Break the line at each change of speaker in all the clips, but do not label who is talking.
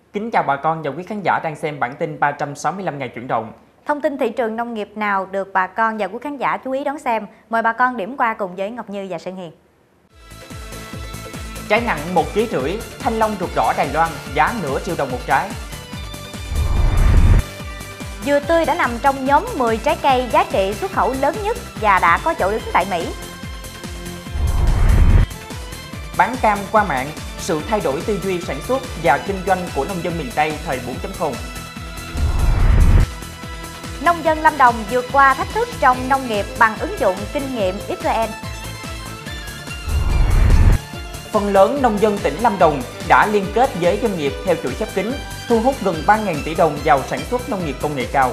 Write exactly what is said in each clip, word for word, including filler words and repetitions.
Kính chào bà con và quý khán giả đang xem bản tin ba trăm sáu mươi lăm ngày chuyển động.
Thông tin thị trường nông nghiệp nào được bà con và quý khán giả chú ý đón xem? Mời bà con điểm qua cùng với Ngọc Như và Sơn Hiền.
Trái nặng một ký rưỡi, thanh long ruột đỏ Đài Loan giá nửa triệu đồng một trái.
Dừa tươi đã nằm trong nhóm mười trái cây giá trị xuất khẩu lớn nhất và đã có chỗ đứng tại Mỹ.
Bán cam qua mạng, sự thay đổi tư duy sản xuất và kinh doanh của nông dân miền Tây thời bốn chấm không.
Nông dân Lâm Đồng vượt qua thách thức trong nông nghiệp bằng ứng dụng kinh nghiệm Israel.
Phần lớn nông dân tỉnh Lâm Đồng đã liên kết với doanh nghiệp theo chuỗi khép kín, thu hút gần ba nghìn tỷ đồng vào sản xuất nông nghiệp công nghệ cao.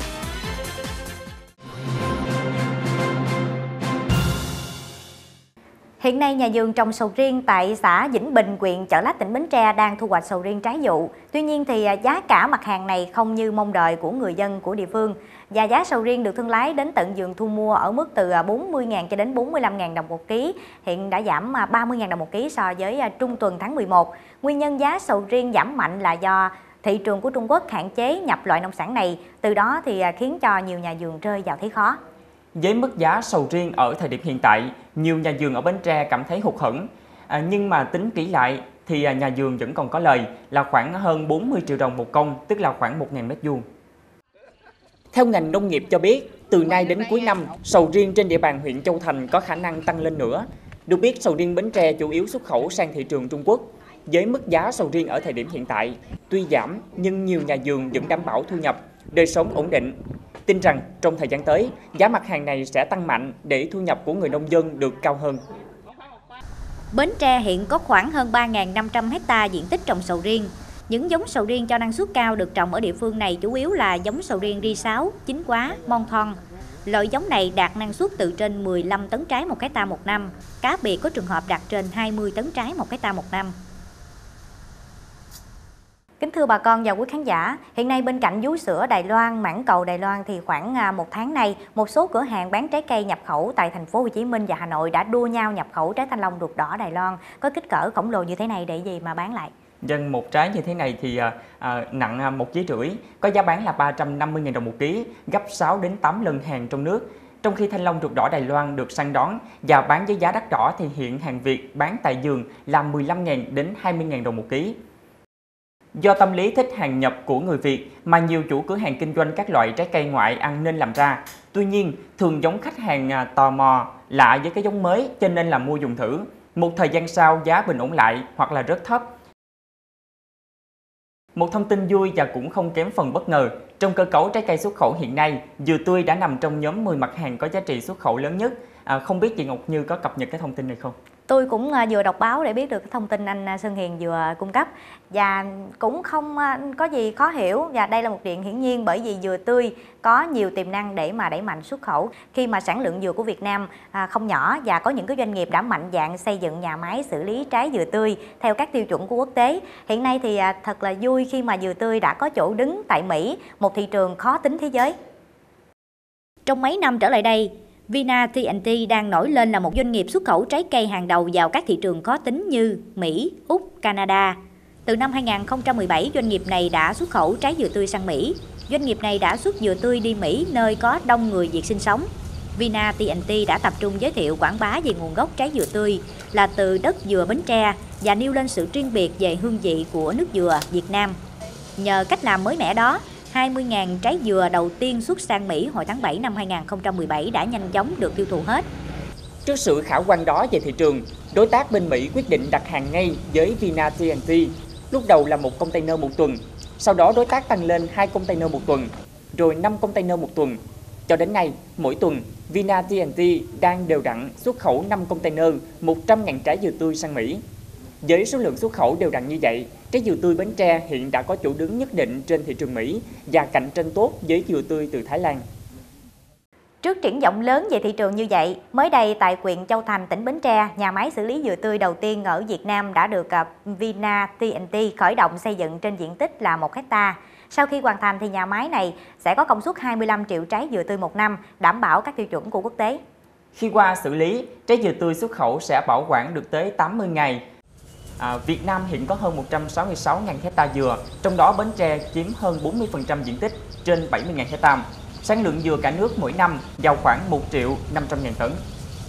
Hiện nay, nhà vườn trồng sầu riêng tại xã Vĩnh Bình, huyện Chợ Lách, tỉnh Bến Tre đang thu hoạch sầu riêng trái vụ. Tuy nhiên thì giá cả mặt hàng này không như mong đợi của người dân của địa phương. Và giá sầu riêng được thương lái đến tận vườn thu mua ở mức từ bốn mươi nghìn cho đến bốn mươi lăm nghìn đồng một ký. Hiện đã giảm ba mươi nghìn đồng một ký so với trung tuần tháng mười một. Nguyên nhân giá sầu riêng giảm mạnh là do thị trường của Trung Quốc hạn chế nhập loại nông sản này, từ đó thì khiến cho nhiều nhà vườn rơi vào thế khó.
Với mức giá sầu riêng ở thời điểm hiện tại, nhiều nhà vườn ở Bến Tre cảm thấy hụt hẫng. À, nhưng mà tính kỹ lại thì nhà vườn vẫn còn có lời là khoảng hơn bốn mươi triệu đồng một công, tức là khoảng một nghìn mét vuông. Theo ngành nông nghiệp cho biết, từ nay đến cuối năm, sầu riêng trên địa bàn huyện Châu Thành có khả năng tăng lên nữa. Được biết, sầu riêng Bến Tre chủ yếu xuất khẩu sang thị trường Trung Quốc. Với mức giá sầu riêng ở thời điểm hiện tại, tuy giảm nhưng nhiều nhà vườn vẫn đảm bảo thu nhập, đời sống ổn định. Tin rằng trong thời gian tới, giá mặt hàng này sẽ tăng mạnh để thu nhập của người nông dân được cao hơn.
Bến Tre hiện có khoảng hơn ba nghìn năm trăm héc ta diện tích trồng sầu riêng. Những giống sầu riêng cho năng suất cao được trồng ở địa phương này chủ yếu là giống sầu riêng ri sáu, chín quá, mon thon. Loại giống này đạt năng suất từ trên mười lăm tấn trái một héc ta một năm, cá biệt có trường hợp đạt trên hai mươi tấn trái một héc ta một năm. Kính thưa bà con và quý khán giả, hiện nay bên cạnh vú sữa Đài Loan, mãng cầu Đài Loan thì khoảng một tháng nay, một số cửa hàng bán trái cây nhập khẩu tại thành phố Hồ Chí Minh và Hà Nội đã đua nhau nhập khẩu trái thanh long ruột đỏ Đài Loan có kích cỡ khổng lồ như thế này để gì mà bán lại.
Dân một trái như thế này thì à, à, nặng một ký rưỡi, có giá bán là ba trăm năm mươi nghìn đồng một ký, gấp sáu đến tám lần hàng trong nước. Trong khi thanh long ruột đỏ Đài Loan được săn đón và bán với giá đắt đỏ thì hiện hàng Việt bán tại vườn là mười lăm nghìn đến hai mươi nghìn đồng một ký. Do tâm lý thích hàng nhập của người Việt mà nhiều chủ cửa hàng kinh doanh các loại trái cây ngoại ăn nên làm ra. Tuy nhiên, thường giống khách hàng tò mò, lạ với cái giống mới cho nên là mua dùng thử. Một thời gian sau giá bình ổn lại hoặc là rất thấp. Một thông tin vui và cũng không kém phần bất ngờ, trong cơ cấu trái cây xuất khẩu hiện nay, dừa tươi đã nằm trong nhóm mười mặt hàng có giá trị xuất khẩu lớn nhất. À, không biết chị Ngọc Như có cập nhật cái thông tin này không?
Tôi cũng vừa đọc báo để biết được cái thông tin anh Sơn Hiền vừa cung cấp và cũng không có gì khó hiểu, và đây là một chuyện hiển nhiên bởi vì dừa tươi có nhiều tiềm năng để mà đẩy mạnh xuất khẩu khi mà sản lượng dừa của Việt Nam không nhỏ và có những cái doanh nghiệp đã mạnh dạn xây dựng nhà máy xử lý trái dừa tươi theo các tiêu chuẩn của quốc tế. Hiện nay thì thật là vui khi mà dừa tươi đã có chỗ đứng tại Mỹ, một thị trường khó tính thế giới. Trong mấy năm trở lại đây, Vina tê en tê đang nổi lên là một doanh nghiệp xuất khẩu trái cây hàng đầu vào các thị trường khó tính như Mỹ, Úc, Canada. Từ năm hai nghìn không trăm mười bảy, doanh nghiệp này đã xuất khẩu trái dừa tươi sang Mỹ. Doanh nghiệp này đã xuất dừa tươi đi Mỹ, nơi có đông người Việt sinh sống. Vina tê en tê đã tập trung giới thiệu quảng bá về nguồn gốc trái dừa tươi là từ đất dừa Bến Tre và nêu lên sự riêng biệt về hương vị của nước dừa Việt Nam. Nhờ cách làm mới mẻ đó, hai mươi nghìn trái dừa đầu tiên xuất sang Mỹ hồi tháng bảy năm hai nghìn không trăm mười bảy đã nhanh chóng được tiêu thụ hết.
Trước sự khả quan đó về thị trường, đối tác bên Mỹ quyết định đặt hàng ngay với Vina tê en tê. Lúc đầu là một container một tuần, sau đó đối tác tăng lên hai container một tuần, rồi năm container một tuần. Cho đến nay, mỗi tuần, Vina tê en tê đang đều đặn xuất khẩu năm container, một trăm nghìn trái dừa tươi sang Mỹ. Với số lượng xuất khẩu đều đặn như vậy, trái dừa tươi Bến Tre hiện đã có chỗ đứng nhất định trên thị trường Mỹ và cạnh tranh tốt với dừa tươi từ Thái Lan.
Trước triển vọng lớn về thị trường như vậy, mới đây tại huyện Châu Thành, tỉnh Bến Tre, nhà máy xử lý dừa tươi đầu tiên ở Việt Nam đã được Vina tê en tê khởi động xây dựng trên diện tích là một héc ta. Sau khi hoàn thành thì nhà máy này sẽ có công suất hai mươi lăm triệu trái dừa tươi một năm, đảm bảo các tiêu chuẩn của quốc tế.
Khi qua xử lý, trái dừa tươi xuất khẩu sẽ bảo quản được tới tám mươi ngày. À, Việt Nam hiện có hơn một trăm sáu mươi sáu nghìn hecta dừa, trong đó Bến Tre chiếm hơn bốn mươi phần trăm diện tích, trên bảy mươi nghìn hecta. Sản lượng dừa cả nước mỗi năm vào khoảng một triệu năm trăm nghìn tấn.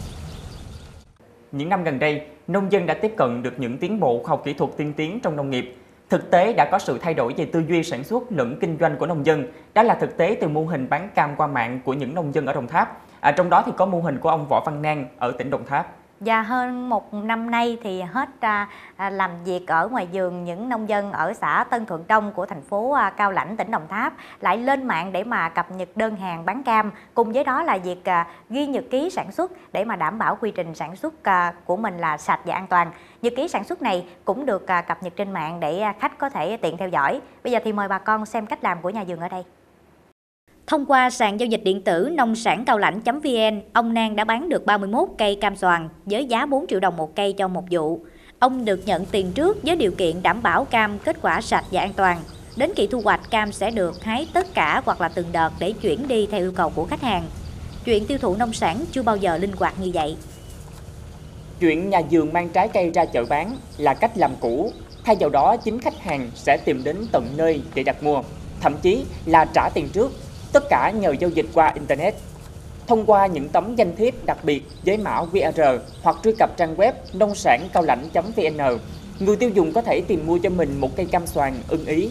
Những năm gần đây, nông dân đã tiếp cận được những tiến bộ khoa học kỹ thuật tiên tiến trong nông nghiệp. Thực tế đã có sự thay đổi về tư duy sản xuất lẫn kinh doanh của nông dân. Đó là thực tế từ mô hình bán cam qua mạng của những nông dân ở Đồng Tháp. À, trong đó thì có mô hình của ông Võ Văn Nang ở tỉnh Đồng Tháp.
Và hơn một năm nay thì hết à, à, làm việc ở ngoài vườn, những nông dân ở xã Tân Thuận Đông của thành phố à, Cao Lãnh, tỉnh Đồng Tháp lại lên mạng để mà cập nhật đơn hàng bán cam. Cùng với đó là việc à, ghi nhật ký sản xuất để mà đảm bảo quy trình sản xuất à, của mình là sạch và an toàn. Nhật ký sản xuất này cũng được à, cập nhật trên mạng để à, khách có thể tiện theo dõi. Bây giờ thì mời bà con xem cách làm của nhà vườn ở đây. Thông qua sàn giao dịch điện tử nông sản cao lãnh chấm vn, ông Nang đã bán được ba mươi mốt cây cam xoàn với giá bốn triệu đồng một cây cho một vụ. Ông được nhận tiền trước với điều kiện đảm bảo cam kết quả sạch và an toàn. Đến kỳ thu hoạch, cam sẽ được hái tất cả hoặc là từng đợt để chuyển đi theo yêu cầu của khách hàng. Chuyện tiêu thụ nông sản chưa bao giờ linh hoạt như vậy.
Chuyện nhà vườn mang trái cây ra chợ bán là cách làm cũ. Thay vào đó, chính khách hàng sẽ tìm đến tận nơi để đặt mua, thậm chí là trả tiền trước. Tất cả nhờ giao dịch qua Internet. Thông qua những tấm danh thiếp đặc biệt với mã quy rờ hoặc truy cập trang web nông sản cao lãnh chấm vn, người tiêu dùng có thể tìm mua cho mình một cây cam xoàn ưng ý.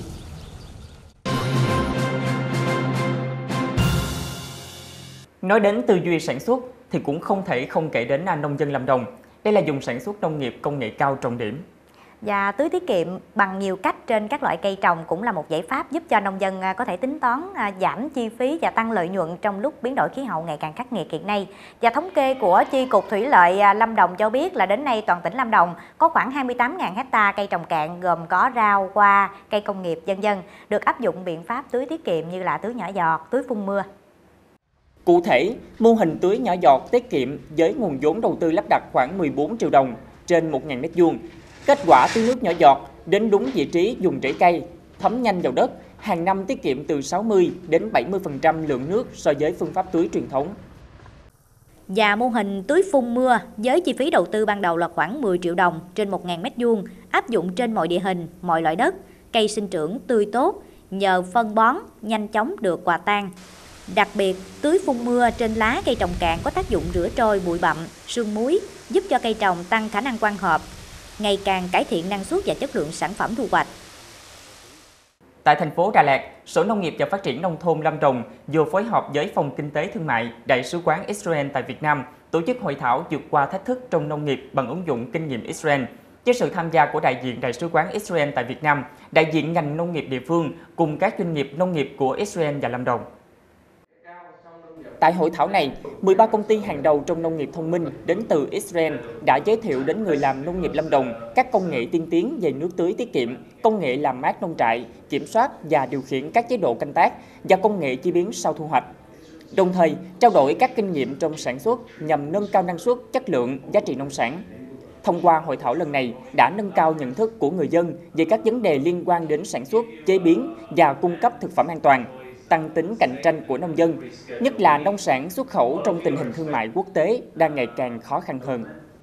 Nói đến tư duy sản xuất thì cũng không thể không kể đến nông dân Lâm Đồng. Đây là vùng sản xuất nông nghiệp công nghệ cao trọng điểm.
Và tưới tiết kiệm bằng nhiều cách trên các loại cây trồng cũng là một giải pháp giúp cho nông dân có thể tính toán giảm chi phí và tăng lợi nhuận trong lúc biến đổi khí hậu ngày càng khắc nghiệt hiện nay. Và thống kê của Chi cục Thủy lợi Lâm Đồng cho biết là đến nay toàn tỉnh Lâm Đồng có khoảng hai mươi tám nghìn hecta cây trồng cạn gồm có rau, hoa, cây công nghiệp, vân vân được áp dụng biện pháp tưới tiết kiệm như là tưới nhỏ giọt, tưới phun mưa.
Cụ thể, mô hình tưới nhỏ giọt tiết kiệm với nguồn vốn đầu tư lắp đặt khoảng mười bốn triệu đồng trên một nghìn mét vuông. Kết quả tưới nước nhỏ giọt đến đúng vị trí dùng rễ cây, thấm nhanh vào đất, hàng năm tiết kiệm từ sáu mươi đến bảy mươi phần trăm lượng nước so với phương pháp tưới truyền thống.
Và mô hình tưới phun mưa với chi phí đầu tư ban đầu là khoảng mười triệu đồng trên một nghìn mét vuông, áp dụng trên mọi địa hình, mọi loại đất, cây sinh trưởng tươi tốt, nhờ phân bón nhanh chóng được hòa tan. Đặc biệt, tưới phun mưa trên lá cây trồng cạn có tác dụng rửa trôi bụi bặm, sương muối, giúp cho cây trồng tăng khả năng quang hợp, ngày càng cải thiện năng suất và chất lượng sản phẩm thu hoạch.
Tại thành phố Đà Lạt, Sở Nông nghiệp và Phát triển Nông thôn Lâm Đồng vừa phối hợp với Phòng Kinh tế Thương mại, Đại sứ quán Israel tại Việt Nam tổ chức hội thảo vượt qua thách thức trong nông nghiệp bằng ứng dụng kinh nghiệm Israel. Với sự tham gia của đại diện Đại sứ quán Israel tại Việt Nam, đại diện ngành nông nghiệp địa phương cùng các doanh nghiệp nông nghiệp của Israel và Lâm Đồng. Tại hội thảo này, mười ba công ty hàng đầu trong nông nghiệp thông minh đến từ Israel đã giới thiệu đến người làm nông nghiệp Lâm Đồng các công nghệ tiên tiến về nước tưới tiết kiệm, công nghệ làm mát nông trại, kiểm soát và điều khiển các chế độ canh tác và công nghệ chế biến sau thu hoạch. Đồng thời, trao đổi các kinh nghiệm trong sản xuất nhằm nâng cao năng suất, chất lượng, giá trị nông sản. Thông qua hội thảo lần này đã nâng cao nhận thức của người dân về các vấn đề liên quan đến sản xuất, chế biến và cung cấp thực phẩm an toàn, tăng tính cạnh tranh của nông dân, nhất là nông sản xuất khẩu trong tình hình thương mại quốc tế đang ngày càng khó khăn hơn.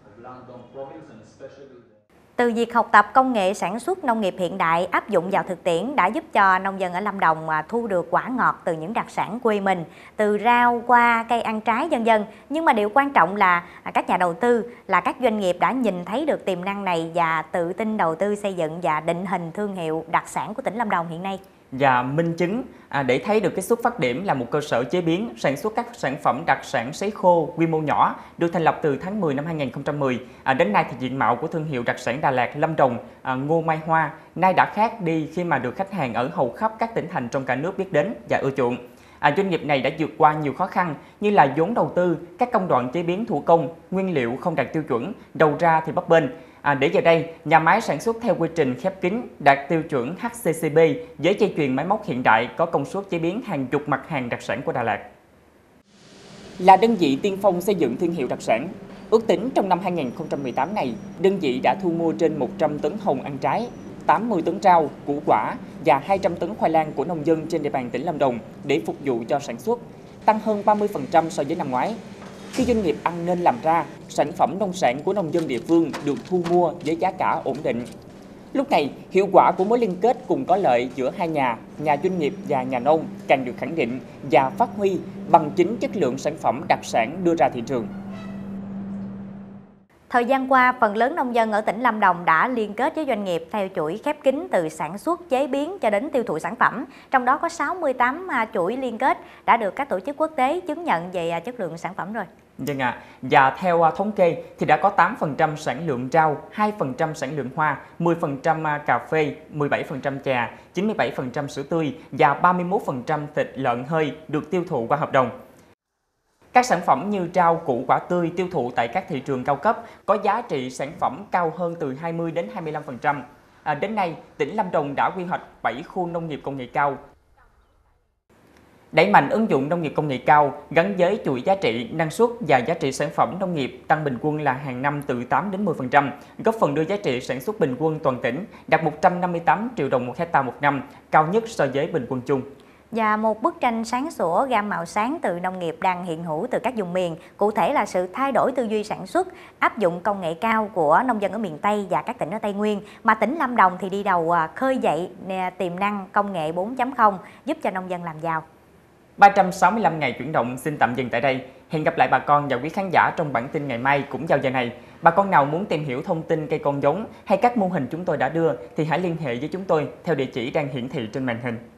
Từ việc học tập công nghệ sản xuất nông nghiệp hiện đại áp dụng vào thực tiễn đã giúp cho nông dân ở Lâm Đồng thu được quả ngọt từ những đặc sản quê mình, từ rau, hoa, cây ăn trái vân vân. Nhưng mà điều quan trọng là các nhà đầu tư, là các doanh nghiệp đã nhìn thấy được tiềm năng này và tự tin đầu tư xây dựng và định hình thương hiệu đặc sản của tỉnh Lâm Đồng hiện nay. Và minh chứng à, để thấy được cái xuất phát điểm là một cơ sở chế biến sản xuất các sản phẩm đặc sản sấy khô quy mô nhỏ được thành lập từ tháng mười năm hai nghìn không trăm mười. À, đến nay thì diện mạo của thương hiệu đặc sản Đà Lạt Lâm Đồng à, Ngô Mai Hoa nay đã khác đi khi mà được khách hàng ở hầu khắp các tỉnh thành trong cả nước biết đến và ưa chuộng. À, doanh nghiệp này đã vượt qua nhiều khó khăn như là vốn đầu tư, các công đoạn chế biến thủ công, nguyên liệu không đạt tiêu chuẩn, đầu ra thì bấp bênh. À, để giờ đây, nhà máy sản xuất theo quy trình khép kín đạt tiêu chuẩn H C C P với dây chuyền máy móc hiện đại có công suất chế biến hàng chục mặt hàng đặc sản của Đà Lạt. Là đơn vị tiên phong xây dựng thương hiệu đặc sản, ước tính trong năm hai nghìn không trăm mười tám này, đơn vị đã thu mua trên một trăm tấn hồng ăn trái, tám mươi tấn rau, củ quả và hai trăm tấn khoai lang của nông dân trên địa bàn tỉnh Lâm Đồng để phục vụ cho sản xuất, tăng hơn ba mươi phần trăm so với năm ngoái. khi doanh nghiệp ăn nên làm ra, sản phẩm nông sản của nông dân địa phương được thu mua với giá cả ổn định. Lúc này, hiệu quả của mối liên kết cùng có lợi giữa hai nhà, nhà doanh nghiệp và nhà nông càng được khẳng định và phát huy bằng chính chất lượng sản phẩm đặc sản đưa ra thị trường.
Thời gian qua, phần lớn nông dân ở tỉnh Lâm Đồng đã liên kết với doanh nghiệp theo chuỗi khép kín từ sản xuất, chế biến cho đến tiêu thụ sản phẩm. Trong đó có sáu mươi tám chuỗi liên kết đã được các tổ chức quốc tế chứng nhận về chất lượng sản phẩm rồi.
Vâng ạ, và theo thống kê thì đã có tám phần trăm sản lượng rau, hai phần trăm sản lượng hoa, mười phần trăm cà phê, mười bảy phần trăm trà, chín mươi bảy phần trăm sữa tươi và ba mươi mốt phần trăm thịt lợn hơi được tiêu thụ qua hợp đồng. Các sản phẩm như rau củ quả tươi tiêu thụ tại các thị trường cao cấp có giá trị sản phẩm cao hơn từ hai mươi đến hai mươi lăm phần trăm. À, đến nay, tỉnh Lâm Đồng đã quy hoạch bảy khu nông nghiệp công nghệ cao. Đẩy mạnh ứng dụng nông nghiệp công nghệ cao gắn với chuỗi giá trị, năng suất và giá trị sản phẩm nông nghiệp tăng bình quân là hàng năm từ tám đến mười phần trăm, góp phần đưa giá trị sản xuất bình quân toàn tỉnh đạt một trăm năm mươi tám triệu đồng một hectare một năm, cao nhất so với bình quân chung.
Và một bức tranh sáng sủa gam màu sáng từ nông nghiệp đang hiện hữu từ các vùng miền, cụ thể là sự thay đổi tư duy sản xuất, áp dụng công nghệ cao của nông dân ở miền Tây và các tỉnh ở Tây Nguyên, mà tỉnh Lâm Đồng thì đi đầu khơi dậy tiềm năng công nghệ bốn chấm không giúp cho nông dân làm giàu.
ba trăm sáu mươi lăm ngày chuyển động xin tạm dừng tại đây. Hẹn gặp lại bà con và quý khán giả trong bản tin ngày mai cũng vào giờ này. Bà con nào muốn tìm hiểu thông tin cây con giống hay các mô hình chúng tôi đã đưa thì hãy liên hệ với chúng tôi theo địa chỉ đang hiển thị trên màn hình.